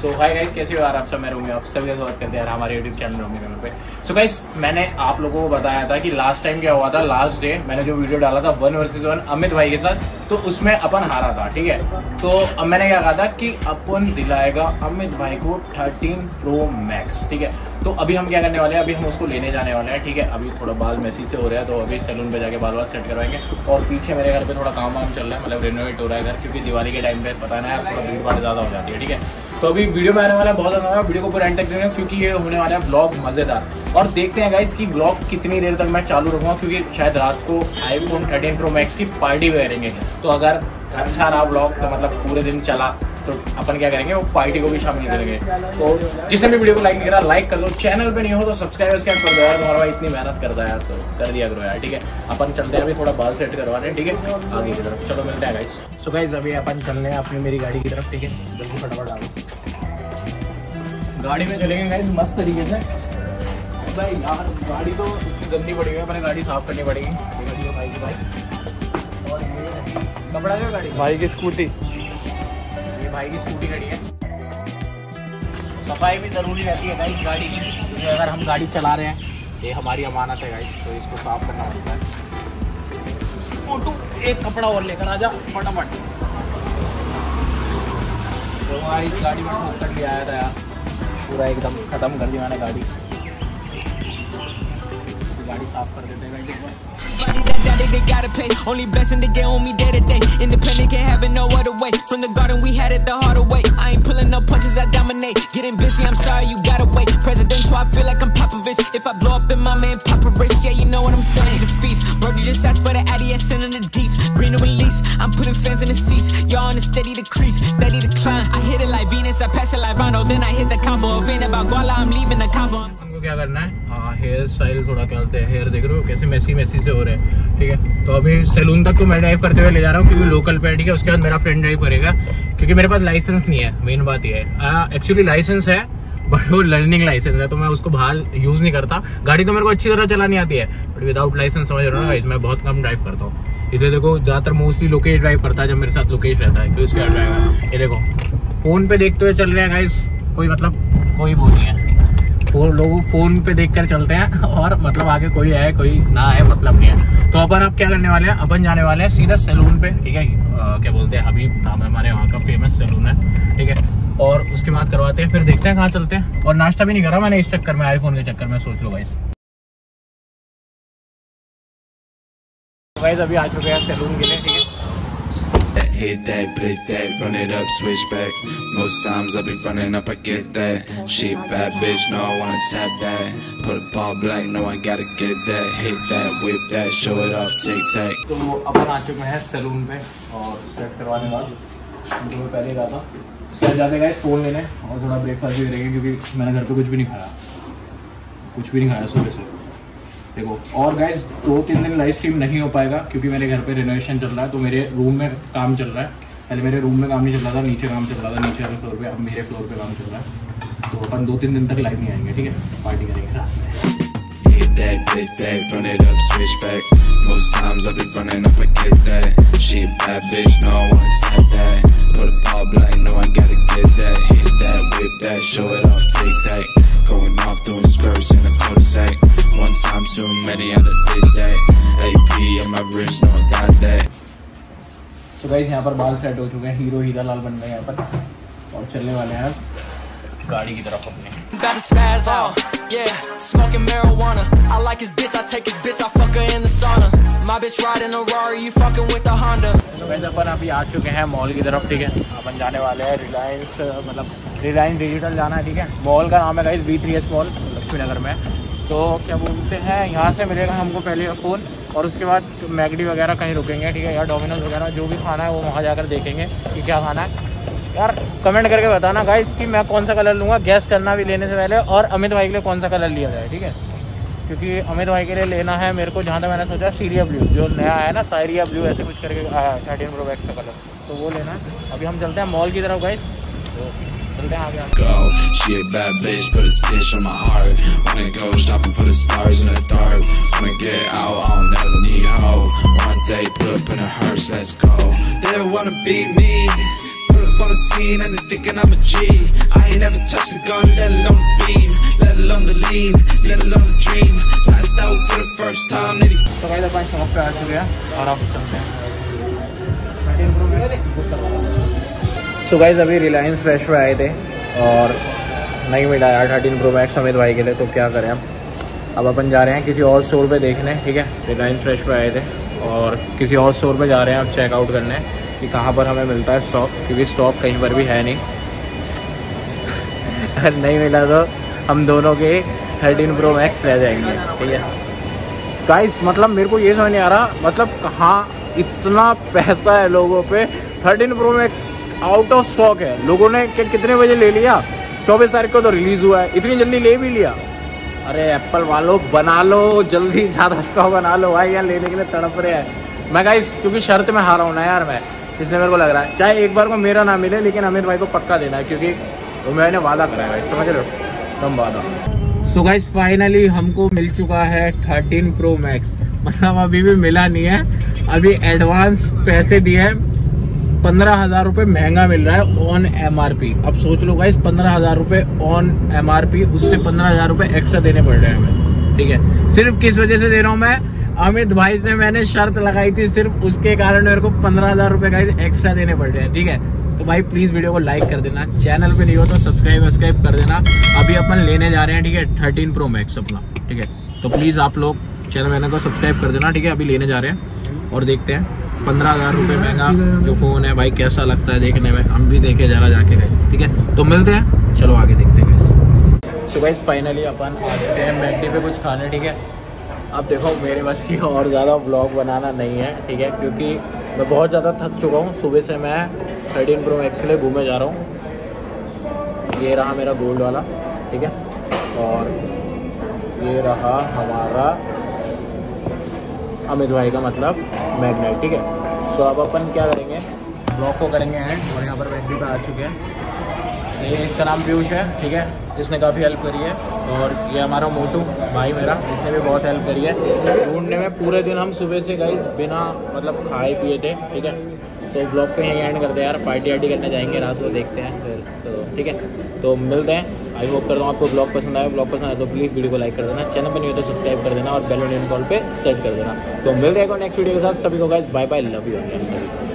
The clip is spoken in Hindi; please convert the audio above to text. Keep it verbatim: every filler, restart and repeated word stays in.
सो हाय गाइस, कैसे हो यार आप सब? मैं रूमी, आप सभी का स्वागत करते हैं हमारे यूट्यूब चैनल रूमी गामा पे। सो so गाइस, मैंने आप लोगों को बताया था कि लास्ट टाइम क्या हुआ था। लास्ट डे मैंने जो वीडियो डाला था वन वर्सेस वन अमित भाई के साथ, तो उसमें अपन हारा था, ठीक है। तो अब मैंने क्या कहा था कि अपन दिलाएगा अमित भाई को थर्टीन प्रो मैक्स, ठीक है। तो अभी हम क्या करने वाले हैं, अभी हम उसको लेने जाने वाले हैं, ठीक है। अभी थोड़ा बाल मेसी से हो रहा है, तो अभी सैलून पे जाके बाल बाल सेट करवाएंगे। और पीछे मेरे घर पे थोड़ा काम वाम चल रहा है, मतलब रिनोवेट हो रहा है घर, क्योंकि दिवाली के टाइम पे पता नहीं है थोड़ा भीड़ भाड़ ज़्यादा हो जाती है, ठीक है। तो अभी वीडियो में आने वाला है बहुत ज़्यादा, वीडियो को पूरा एंड तक देखना, क्योंकि ये होने वाला है ब्लॉग मज़ेदार। और देखते हैं गाइस कि ब्लॉग कितनी देर तक मैं चालू रखूँगा, क्योंकि शायद रात को आईफोन थर्टीन प्रो मैक्स की पार्टी भी करेंगे। तो अगर अच्छा रहा ब्लॉग, तो मतलब पूरे दिन चला, तो अपन क्या करेंगे, वो पार्टी को भी शामिल करेंगे। तो जिसने भी वीडियो को लाइक नहीं करा, लाइक कर दो। चैनल पे नहीं हो तो सब्सक्राइब कर दो यार, तुम्हारा भाई इतनी मेहनत करता है यार, तो कर दिया करो यार, ठीक है। अपन चलते हैं, अभी थोड़ा बाल सेट करवा रहे हैं, ठीक है, आगे की तरफ। चलो मिलते हैं गाइस। सो गाइस, अभी अपन चल रहे हैं अपनी मेरी गाड़ी की तरफ, ठीक है। जल्दी फटाफट आओ, गाड़ी में चलेंगे गाइस मस्त तरीके से। भाई यार गाड़ी तो इतनी गंदी पड़ी हुई है, अपने गाड़ी साफ करनी पड़ेगी। भाई की बाइक और ये कपड़ा जो गाड़ी, भाई की स्कूटी, ये भाई की स्कूटी खड़ी है। सफाई भी ज़रूरी रहती है गाइस गाड़ी की, क्योंकि अगर हम गाड़ी चला रहे हैं, ये हमारी अमानत है गाइस, तो इसको साफ करना पड़ता है। फोटो एक कपड़ा और लेकर आ जा फटाफट। तो भाई गाड़ी में ठोकर लिया आया था यार, पूरा एकदम ख़त्म कर दी मैंने गाड़ी। गाड़ी साफ कर देते हैं गाड़ी पर। They gotta pay, only blessing to get on me day to day. Independent, can't have it no other way. From the garden, we had it the harder way. I ain't pulling no punches, I dominate. Getting busy, I'm sorry, you gotta wait. Presidential, I feel like I'm Popovich. If I blow up in my man, Papa Rich, yeah, you know what I'm saying. The feast, bro, you just asked for the Addy, I send in the deets. Green to release, I'm putting fans in the seats. Y'all on the steady decrease, steady decline. I hit it like Venus, I pass it like Rondo, then I hit the combo. If ain't about Guala, I'm leaving the combo. हमको क्या करना है, हाँ हेयर स्टाइल थोड़ा क्या बोलते हैं, हेयर देख रहे हो कैसे मेसी मेसी से हो रहे हैं, ठीक है। तो अभी सैलून तक तो मैं ड्राइव करते हुए ले जा रहा हूँ, क्योंकि लोकल पे, ठीक है। उसके बाद मेरा फ्रेंड ड्राइव करेगा, क्योंकि मेरे पास लाइसेंस नहीं है, मेन बात ये है। एक्चुअली लाइसेंस है, बट वो लर्निंग लाइसेंस है, तो मैं उसको बाहर यूज नहीं करता। गाड़ी तो मेरे को अच्छी तरह चलानी आती है, बट विदाउट लाइसेंस, समझ रहे हो ना, मैं बहुत कम ड्राइव करता हूँ। इसलिए देखो ज्यादातर मोस्टली लोकेश ड्राइव करता है, जब मेरे साथ लोकेश रहता है, तो उसके ड्राइवर ये देखो फोन पे देखते हुए चल रहे हैं गाइस, कोई मतलब कोई वो नहीं है। लोग फोन पे देखकर चलते हैं, और मतलब आगे कोई है कोई ना है मतलब नहीं है। तो अपन अब क्या करने वाले हैं, अपन जाने वाले हैं सीधा सैलून पे, ठीक है। क्या बोलते हैं, हबीब नाम है हमारे वहाँ का, फेमस सैलून है, ठीक है। और उसके बाद करवाते हैं, फिर देखते हैं कहाँ चलते हैं। और नाश्ता भी नहीं करा मैंने इस चक्कर में, आईफोन के चक्कर में, सोच लो गाइस। गाइस अभी आ चुके हैं सैलून के लिए, ठीक है। Hit that, break that, run it up, switch back. Most times I be running up, I get that. She bad bitch, no I wanna tap that. Put a ball black, no I gotta get that. Hit that, whip that, show it off, tic tac. तो अपन आ चुके हैं सैलून पे, और सेट करवाने बाद जो मैं पहले कहा था, उसके बाद जाते गाइस फ़ोन लेने, और थोड़ा ब्रेकफास्ट भी करेंगे, क्योंकि मैंने घर पे कुछ भी नहीं खाया, कुछ भी नहीं खाया सुबह से, देखो। और गाइस दो तीन दिन लाइव स्ट्रीम नहीं हो पाएगा, क्योंकि मेरे घर पे रिनोवेशन चल रहा है, तो मेरे रूम में काम चल रहा है। पहले मेरे रूम में काम नहीं चल रहा था, नीचे काम चल रहा था, नीचे वाले फ्लोर पे, अब मेरे फ्लोर पे काम चल रहा है। तो अपन दो तीन दिन तक लाइव नहीं आएंगे, ठीक है, पार्टी करेंगे रात में। Hit that, break that, run it up, switch back. Most times I be running up, I get that. She a bad bitch, no I wanna tap that. Put a ball black, no I gotta get that. Hit that, whip that, show it off, tic tac. Going off doing skirts in the cul-de-sac. One time too many, I done did that. A P on my wrist, no I got that. तो गाइस यहाँ पर बाल सेट हो चुके हैं, हीरो हीरा लाल बन गए यहाँ पर, और चलने वाले हैं गाड़ी की तरफ अपने। About to spaz out, yeah, smoking marijuana. I like his bitch, I take his bitch, I fuck her in the sauna. My bitch riding a Rari, you fucking with a Honda. तो गाइस अपन अभी आ चुके हैं मॉल की तरफ, ठीक है। अपन जाने वाले हैं रिलायंस, मतलब रिलायंस डिजिटल जाना है, ठीक है। मॉल का नाम है guys V three S mall, Laxmi Nagar में। तो क्या बोलते हैं, यहाँ से मिलेगा हमको पहले फ़ोन, और उसके बाद मैगडी वगैरह कहीं रुकेंगे, ठीक है, या डोमिनोज वगैरह, जो भी खाना है वो वहाँ जाकर देखेंगे कि क्या खाना है। यार कमेंट करके बताना गाइस कि मैं कौन सा कलर लूँगा, गैस करना भी लेने से पहले, और अमित भाई के लिए कौन सा कलर लिया जाए, ठीक है। क्योंकि अमित भाई के लिए लेना है मेरे को, जहाँ तक मैंने सोचा सीरिया ब्लू, जो नया है ना सायरिया ब्लू, ऐसे कुछ करके आया थर्टीन प्रो मैक्स का कलर, तो वो लेना है। अभी हम चलते हैं मॉल की तरफ गाइस, तो चलते हैं आगे। Go, she a bad bitch, put a stitch on my heart. Wanna go shopping for the stars in the dark. Wanna get out, I don't never need hope. One day, put up in a hearse, let's go. They don't wanna beat me. Put up on the scene and they thinking I'm a G. I ain't never touched a gun, let alone the beam, let alone the lean, let alone the dream. Passed out for the first time. तो गाइस अपन शॉप पे आ चुके हैं और आप चलते हैं। सो गाइस अभी रिलायंस फ्रेश पे आए थे और नहीं मिला यार थर्टीन प्रो मैक्स अमित भाई के लिए, तो क्या करें हम। अब अपन जा रहे हैं किसी और स्टोर पे देखने, ठीक है। रिलायंस फ्रेश पे आए थे और किसी और स्टोर पे जा रहे हैं अब चेकआउट करने कि कहाँ पर हमें मिलता है स्टॉक, क्योंकि स्टॉक कहीं पर भी है नहीं। अगर नहीं मिला तो हम दोनों के थर्टीन प्रो मैक्स रह जाएंगे, ठीक है गाइस। मतलब मेरे को ये समझ नहीं आ रहा, मतलब कहाँ इतना पैसा है लोगों पे। Thirteen pro max out of stock है, लोगों ने कि, कितने बजे ले लिया, चौबीस तारीख को तो रिलीज़ हुआ है, इतनी जल्दी ले भी लिया। अरे एप्पल वालों बना लो जल्दी, ज़्यादा स्टॉक बना लो भाई, यार लेने के लिए तड़प रहे हैं। मैं गाइस क्योंकि शर्त में हारा हूँ ना यार मैं, इसलिए मेरे को लग रहा है चाहे एक बार को मेरा ना मिले लेकिन अमित भाई को पक्का देना है, क्योंकि वो मैंने वादा करा है भाई, समझ रहे हो तुम वादा। सो गाइस फाइनली हमको मिल चुका है थर्टीन प्रो मैक्स, मतलब अभी भी मिला नहीं है, अभी एडवांस पैसे दिए हैं। पंद्रह हज़ार रुपये महंगा मिल रहा है ऑन एमआरपी। अब सोच लो गाइस पंद्रह हज़ार रुपये ऑन एमआरपी, उससे पंद्रह हज़ार रुपये एक्स्ट्रा देने पड़ रहे हैं हमें, ठीक है। सिर्फ किस वजह से दे रहा हूँ मैं, अमित भाई से मैंने शर्त लगाई थी, सिर्फ उसके कारण मेरे को पंद्रह हज़ार रुपये गाइस एक्स्ट्रा देने पड़ रहे हैं, ठीक है। तो भाई प्लीज़ वीडियो को लाइक कर देना, चैनल पे नहीं हो तो सब्सक्राइब वब्सक्राइब कर देना। अभी अपन लेने जा रहे हैं, ठीक है, थर्टीन प्रो मैक्स अपना, ठीक है। तो प्लीज़ आप लोग चैनल मैंने को सब्सक्राइब कर देना, ठीक है। अभी लेने जा रहे हैं और देखते हैं पंद्रह हज़ार रुपये महंगा जो फ़ोन है भाई कैसा लगता है देखने में, हम भी देखे जरा जाके गए, ठीक है। तो मिलते हैं, चलो आगे देखते हैं गाइस। सो गाइस फाइनली अपन आ चुके हैं मैकडी पे कुछ खाने, ठीक है। अब देखो मेरे बस की और ज़्यादा व्लॉग बनाना नहीं है, ठीक है, क्योंकि मैं बहुत ज़्यादा थक चुका हूँ। सुबह से मैं थर्टीन प्रो मैक्स के लिए घूमे जा रहा हूँ। ये रहा मेरा गोल्ड वाला, ठीक है, और ये रहा हमारा अमित भाई का मतलब मैग्नेट, ठीक है। तो अब अपन क्या करेंगे, ब्लॉग को करेंगे एंड, और यहाँ पर मैकडी पे आ चुके हैं। ये इसका नाम पीयूष है, ठीक है, जिसने काफ़ी हेल्प करी है। और ये हमारा मोटू भाई मेरा, इसने भी बहुत हेल्प करी है ढूंढने में। पूरे दिन हम सुबह से गए बिना मतलब खाए पिए थे, ठीक है। तो ब्लॉग पे यहीं एंड करते हैं यार, पार्टी वार्टी करने जाएंगे रात को, देखते हैं फिर, तो ठीक है। तो मिलते हैं, आई होप करता हूँ आपको ब्लॉग पसंद आए। ब्लॉग पसंद आए तो प्लीज़ वीडियो को लाइक कर देना, चैनल पर नहीं हो तो सब्सक्राइब कर देना और बेल नोटिफिकेशन कॉल पे सेट कर देना। तो मिलते हैं नेक्स्ट वीडियो के साथ, सभी को guys bye bye, love you सभी।